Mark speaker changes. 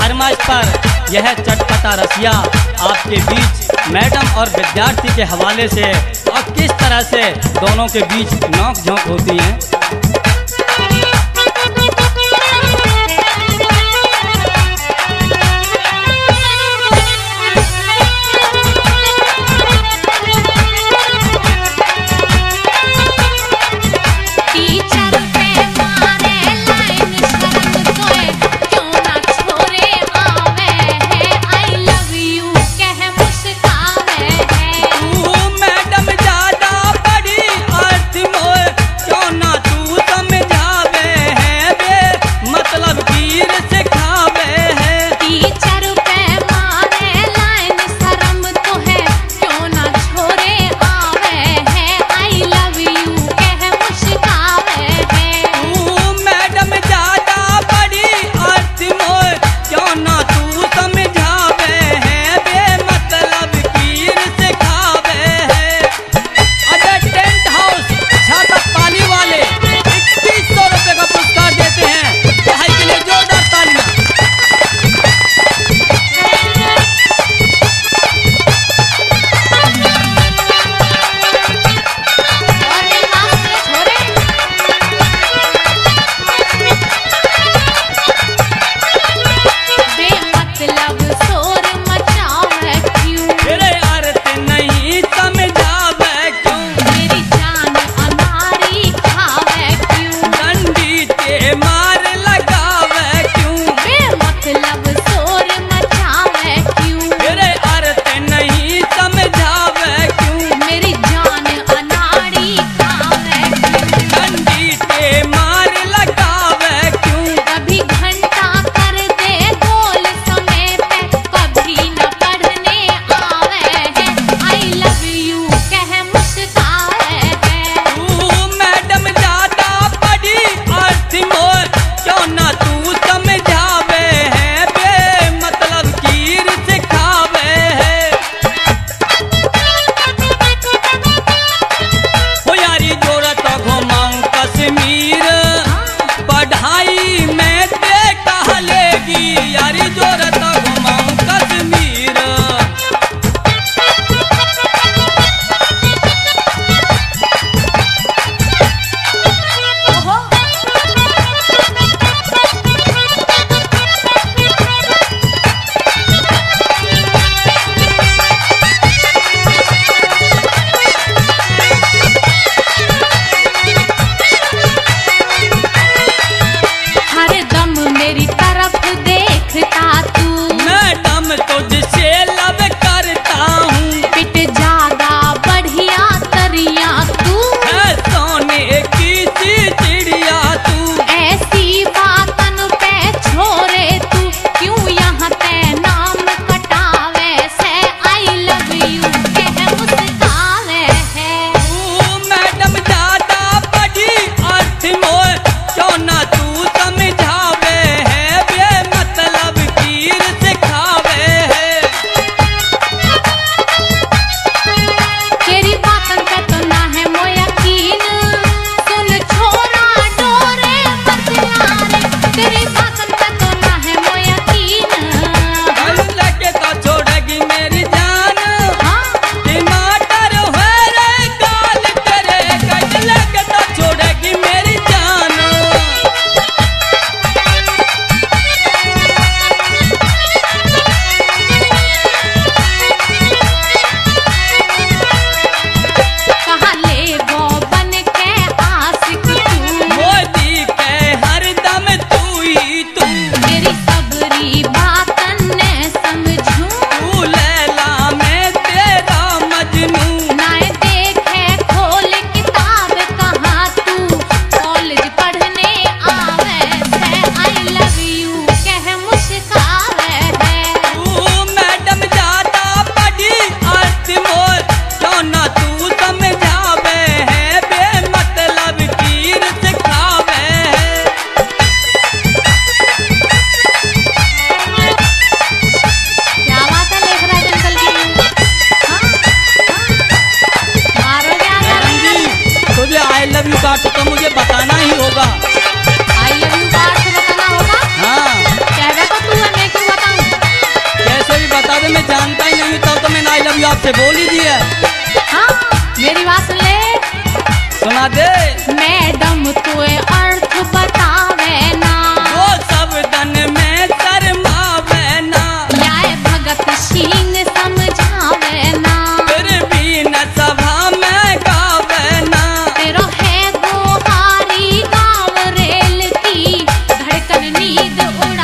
Speaker 1: फरमाइश पर यह चटपटा रसिया आपके बीच मैडम और विद्यार्थी के हवाले से और किस तरह से दोनों के बीच नोक झोंक होती है। से बोल दीजिए।
Speaker 2: हाँ मेरी बात सुन ले,
Speaker 1: सुना दे।
Speaker 2: मैडम तुए अर्थ बतावे ना,
Speaker 1: वो सब दन में शर्मावे ना,
Speaker 2: न्याय भगत सिंह समझावे ना,
Speaker 1: फिर भी न सभा में गावे ना।
Speaker 2: तेरो है गुहारी गाँव रेल की धड़कन नींद